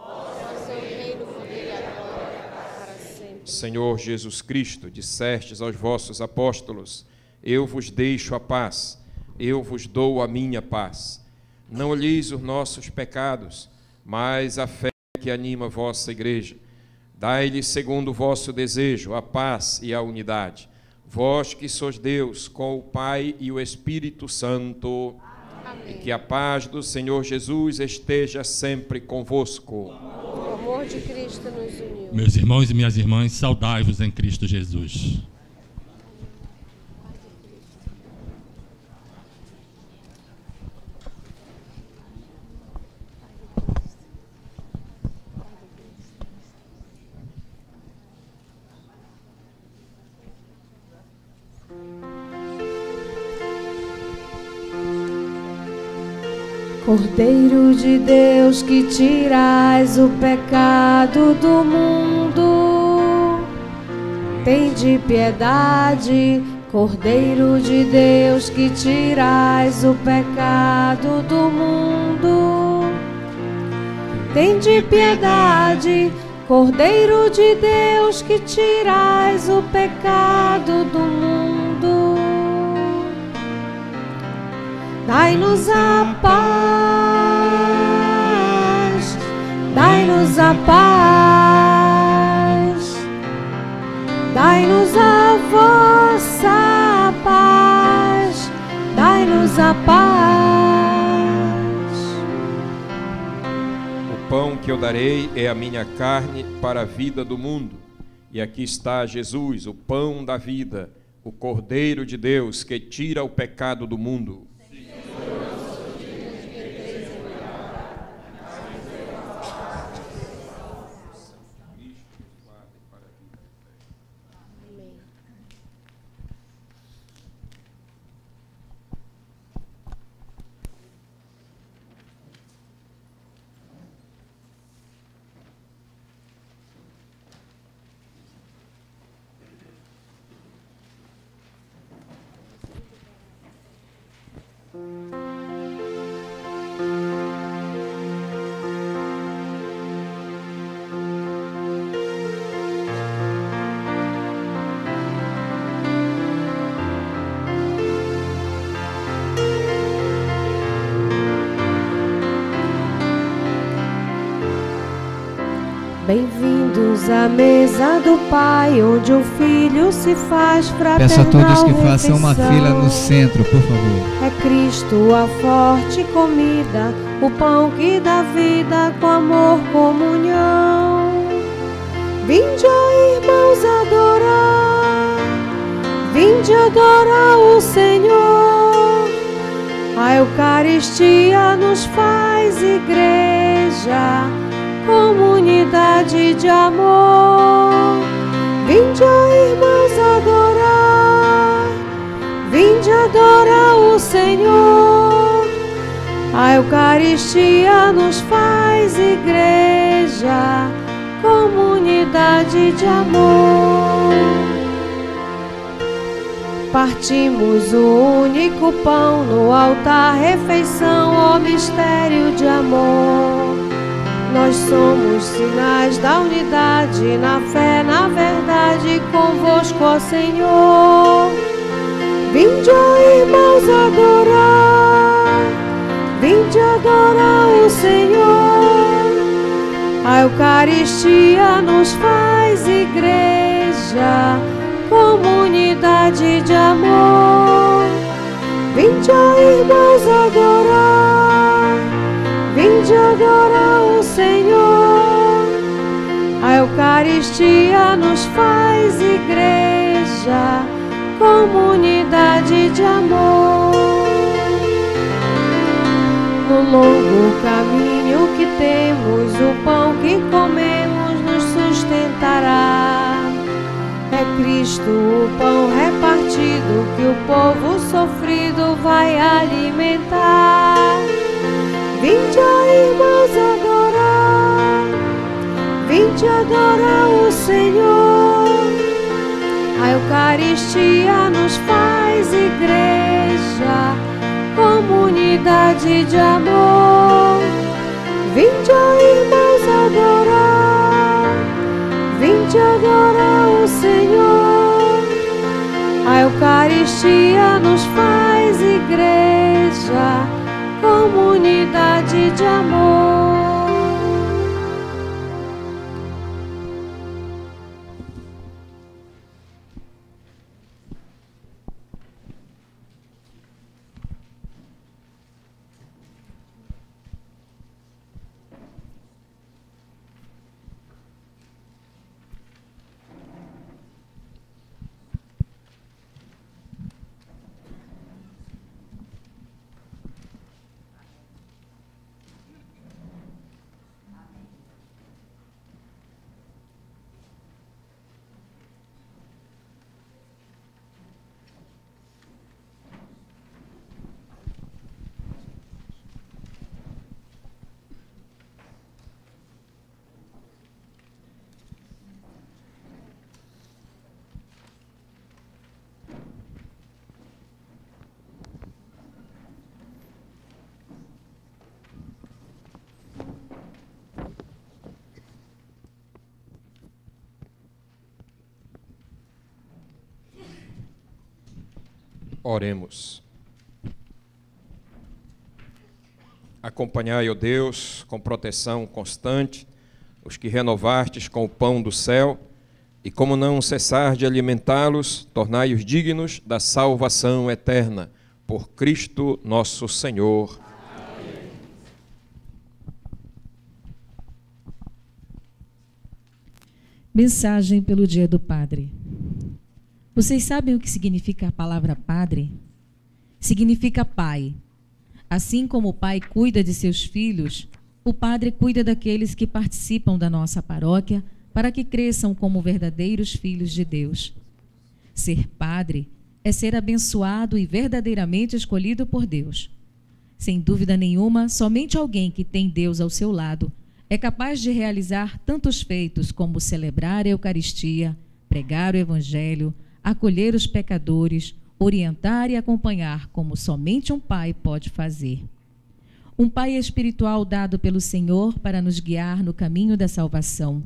Senhor Jesus Cristo, dissestes aos vossos apóstolos: eu vos deixo a paz, eu vos dou a minha paz. Não olheis os nossos pecados, mas a fé que anima a vossa Igreja. Dai-lhe, segundo o vosso desejo, a paz e a unidade. Vós que sois Deus, com o Pai e o Espírito Santo. Amém. E que a paz do Senhor Jesus esteja sempre convosco. O amor de Cristo nos uniu. Meus irmãos e minhas irmãs, saudai-vos em Cristo Jesus. Cordeiro de Deus que tirais o pecado do mundo, tende piedade. Cordeiro de Deus que tirais o pecado do mundo, tende piedade. Cordeiro de Deus que tirais o pecado do mundo, dai-nos a paz. dai-nos a paz, dai-nos a vossa paz, dai-nos a paz. O pão que eu darei é a minha carne para a vida do mundo. E aqui está Jesus, o pão da vida, o Cordeiro de Deus que tira o pecado do mundo. Bem-vindos à mesa do Pai, onde o Filho se faz fraternal. Peço a todos que façam uma refeição. fila no centro, por favor. É Cristo a forte comida, o pão que dá vida, com amor, comunhão. Vinde, ó irmãos, adorar, vinde adorar o Senhor. A Eucaristia nos faz igreja, comunidade de amor. Vinde, ó irmãos, adorar, vinde adorar o Senhor. A Eucaristia nos faz igreja, comunidade de amor. Partimos o único pão no altar, refeição, ó mistério de amor. Nós somos sinais da unidade, na fé, na verdade, convosco, ó Senhor. Vinde, ó irmãos, adorar, vinde adorar o Senhor. A Eucaristia nos faz igreja, comunidade de amor. Vinde, ó irmãos, adorar, vinde adorar o Senhor. A Eucaristia nos faz igreja, comunidade de amor. No longo caminho que temos, o pão que comemos nos sustentará. É Cristo o pão repartido que o povo sofrido vai alimentar. Vinde, ó irmãos, adorar, vinde adorar o Senhor. A Eucaristia nos faz igreja, comunidade de amor. Vinde, ó irmãos, adorar, vinde adorar o Senhor. A Eucaristia nos faz igreja, comunidade de amor. Oremos. A Acompanhai, ó Deus, com proteção constante, os que renovastes com o pão do céu, e como não cessar de alimentá-los, tornai-os dignos da salvação eterna, por Cristo nosso Senhor. Amém. Mensagem pelo Dia do Padre. Vocês sabem o que significa a palavra padre? Significa pai. Assim como o pai cuida de seus filhos, o padre cuida daqueles que participam da nossa paróquia para que cresçam como verdadeiros filhos de Deus. Ser padre é ser abençoado e verdadeiramente escolhido por Deus. Sem dúvida nenhuma, somente alguém que tem Deus ao seu lado é capaz de realizar tantos feitos como celebrar a Eucaristia, pregar o Evangelho, acolher os pecadores, orientar e acompanhar como somente um pai pode fazer. Um pai espiritual dado pelo Senhor para nos guiar no caminho da salvação.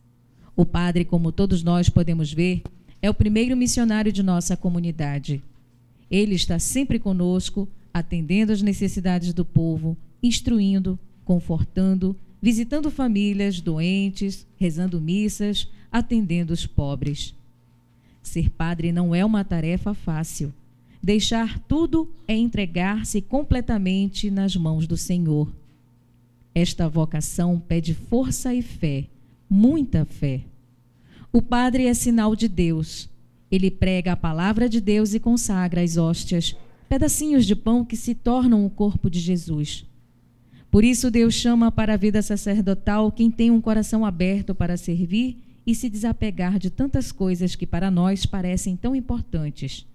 O padre, como todos nós podemos ver, é o primeiro missionário de nossa comunidade. Ele está sempre conosco, atendendo às necessidades do povo, instruindo, confortando, visitando famílias doentes, rezando missas, atendendo os pobres. Ser padre não é uma tarefa fácil. Deixar tudo é entregar-se completamente nas mãos do Senhor. Esta vocação pede força e fé, muita fé. O padre é sinal de Deus. Ele prega a palavra de Deus e consagra as hóstias, pedacinhos de pão que se tornam o corpo de Jesus. Por isso Deus chama para a vida sacerdotal quem tem um coração aberto para servir e se desapegar de tantas coisas que para nós parecem tão importantes.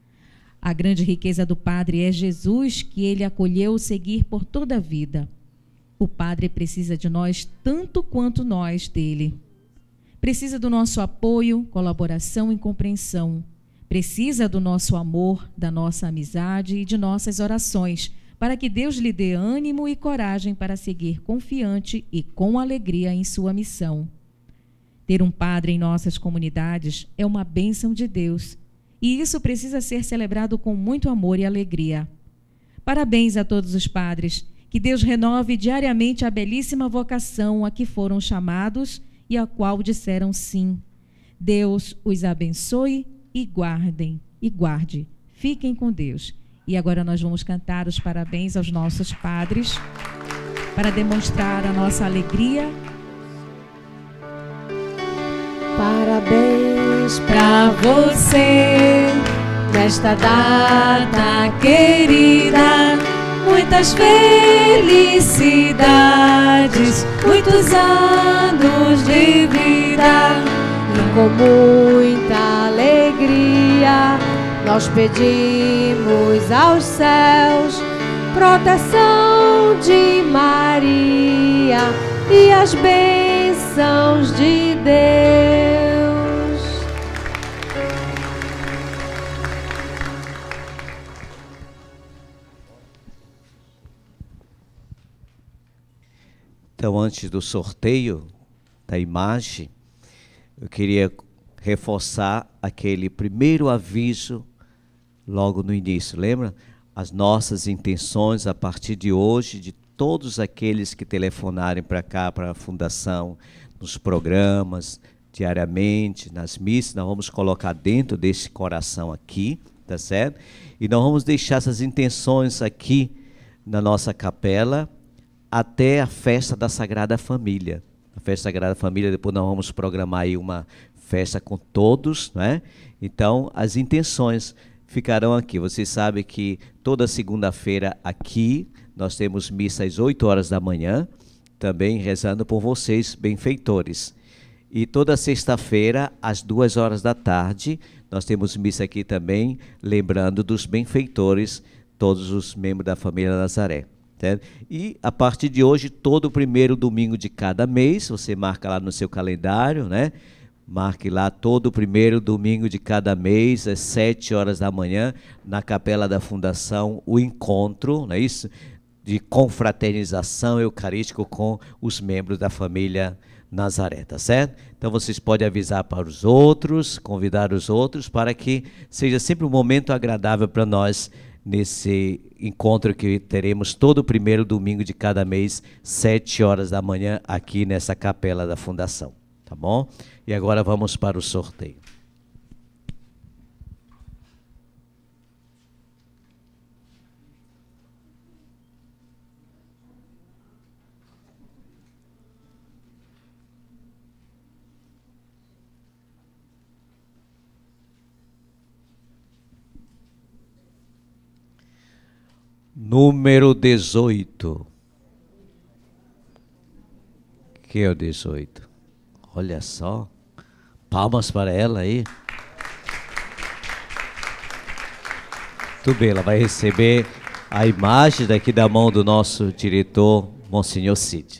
A grande riqueza do padre é Jesus, que ele acolheu seguir por toda a vida. O padre precisa de nós tanto quanto nós dele. Precisa do nosso apoio, colaboração e compreensão. Precisa do nosso amor, da nossa amizade e de nossas orações, para que Deus lhe dê ânimo e coragem para seguir confiante e com alegria em sua missão. Ter um padre em nossas comunidades é uma bênção de Deus, e isso precisa ser celebrado com muito amor e alegria. Parabéns a todos os padres, que Deus renove diariamente a belíssima vocação a que foram chamados e a qual disseram sim. Deus os abençoe e guardem, e guarde. Fiquem com Deus. E agora nós vamos cantar os parabéns aos nossos padres, para demonstrar a nossa alegria. Parabéns pra você, nesta data querida, muitas felicidades, muitos anos de vida, e com muita alegria nós pedimos aos céus proteção de Maria e as bênçãos de Deus. Então, antes do sorteio da imagem, eu queria reforçar aquele primeiro aviso logo no início. Lembra? As nossas intenções a partir de hoje, de todos aqueles que telefonarem para cá, para a Fundação, nos programas, diariamente, nas missas, nós vamos colocar dentro desse coração aqui, tá certo? E nós vamos deixar essas intenções aqui na nossa capela até a festa da Sagrada Família. A festa da Sagrada Família, depois nós vamos programar aí uma festa com todos, né? Então, as intenções ficarão aqui. Vocês sabem que toda segunda-feira aqui nós temos missa às oito horas da manhã, também rezando por vocês, benfeitores. E toda sexta-feira, às duas horas da tarde, nós temos missa aqui também, lembrando dos benfeitores, todos os membros da família Nazaré. Certo? E a partir de hoje, todo primeiro domingo de cada mês, você marca lá no seu calendário, né? Marque lá todo primeiro domingo de cada mês, às sete horas da manhã, na Capela da Fundação, o encontro, não é isso? De confraternização eucarística com os membros da família Nazaré, tá certo? Então vocês podem avisar para os outros, convidar os outros, para que seja sempre um momento agradável para nós nesse encontro que teremos todo o primeiro domingo de cada mês, sete horas da manhã, aqui nessa capela da Fundação. Tá bom? E agora vamos para o sorteio. Número dezoito. Que é o dezoito? Olha só. Palmas para ela aí. Muito bem, ela vai receber a imagem daqui da mão do nosso diretor, Monsenhor Cid.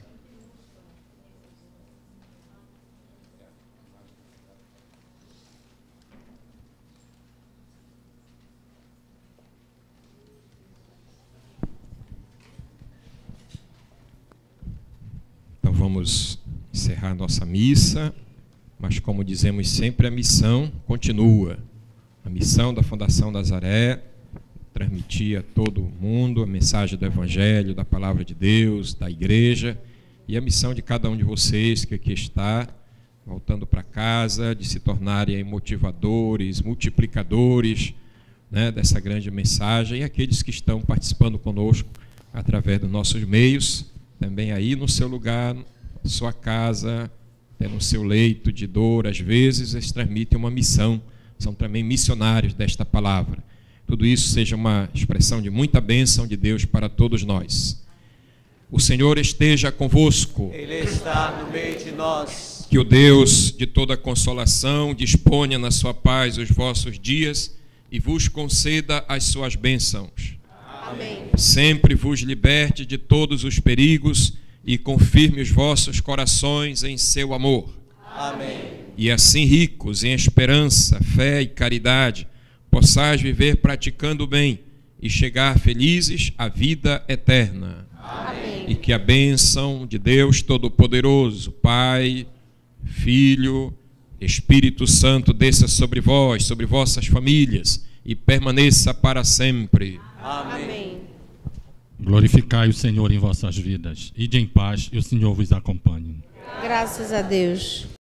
Então vamos encerrar nossa missa, mas como dizemos sempre, a missão continua. A missão da Fundação Nazaré, transmitir a todo mundo a mensagem do Evangelho, da Palavra de Deus, da Igreja, e a missão de cada um de vocês que aqui está, voltando para casa, de se tornarem motivadores, multiplicadores, né, dessa grande mensagem, e aqueles que estão participando conosco através dos nossos meios, também aí no seu lugar, na sua casa, até no seu leito de dor, às vezes eles transmitem uma missão, são também missionários desta palavra. Tudo isso seja uma expressão de muita bênção de Deus para todos nós. O Senhor esteja convosco. Ele está no meio de nós. Que o Deus de toda consolação disponha na sua paz os vossos dias e vos conceda as suas bênçãos. Amém. Sempre vos liberte de todos os perigos e confirme os vossos corações em seu amor. Amém. E assim, ricos em esperança, fé e caridade, possais viver praticando o bem e chegar felizes à vida eterna. Amém. E que a bênção de Deus Todo-Poderoso, Pai, Filho, Espírito Santo desça sobre vós, sobre vossas famílias e permaneça para sempre. Amém. Glorificai o Senhor em vossas vidas. Ide em paz e o Senhor vos acompanhe. Graças a Deus.